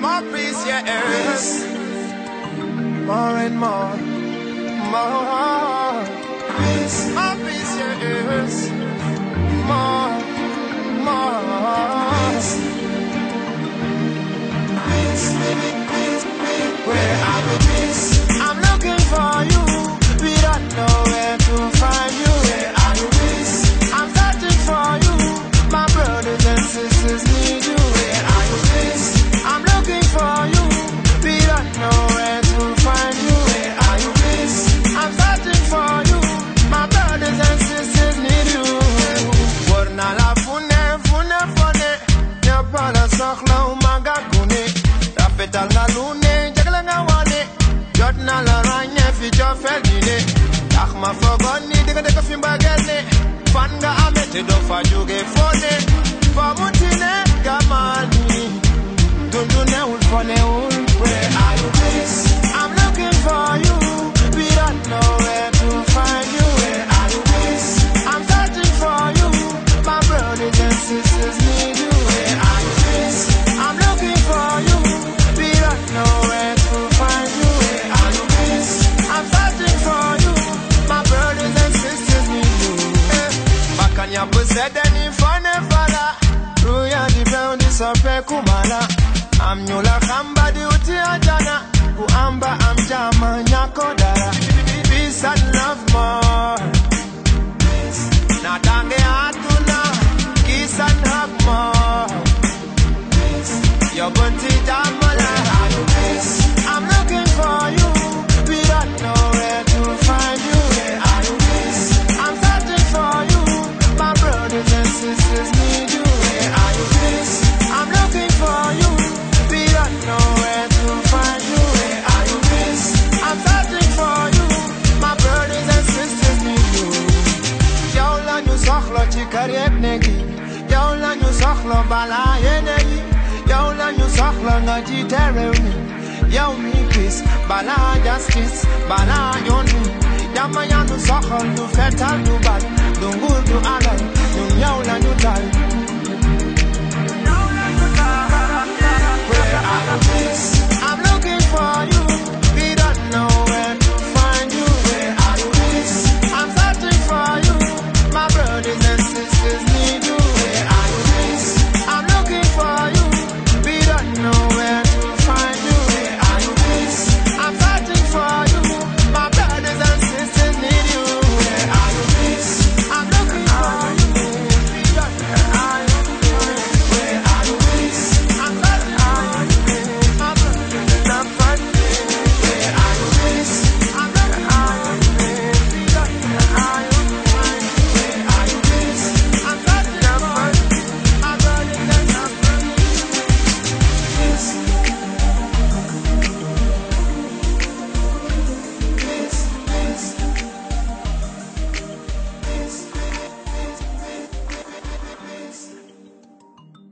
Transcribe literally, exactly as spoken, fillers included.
more peace, yes. More and more, more peace, more peace, yes. More, more peace, peace, peace. Where are the peace? I'm looking for you. We don't know where to find you. Where are the peace? I'm searching for you. My brothers and sisters need you. Where are the peace? I'm looking for you. We don't know where to find you. Where are you, peace? I'm searching for you. My brothers and sisters need you. Warna la fune, fune, fune. Nyapala sokhla umaga kune. Rapetal na lune, jagla na wane. Jotna la ranye ficho feldine. Akhma fogoni, diga deka fimba gene. Fanga amete do fajuge fone. Famutine gamani. Dundune ulfone ul. Where are you, peace? I'm looking for you. We don't know where to find you. Where are you, peace? I'm searching for you. My brothers and sisters need you. Where are you, peace? I'm looking for you. We don't know where to find you. Where are you, peace? I'm searching for you. My brothers and sisters need you. Bakanya pusede ni fane fala. Ruya di bendi sope kumala. I'm Yola Khamba di uti ajana. Kuamba amjama nyako dara. Peace and love more. Natange atuna. Kiss and hug more. Your bunty damala. I'm looking for you. We don't know where to find you. Where are you, peace? I'm searching for you. My brothers and sisters need you. Where are you, peace? I'm looking for you. We don't know where to find you. Where are you, peace? I'm searching for you. My brothers and sisters need you. Yaula nu sokhlo chikariet negi. Yaula nu sokhlo bala yenegi. Yaula nu sokhlo ngaji teremi. Yaw mi peace, bala justice, bala yoni. Yama yanu sokhlo nu fetal nu bad, dungur du alal.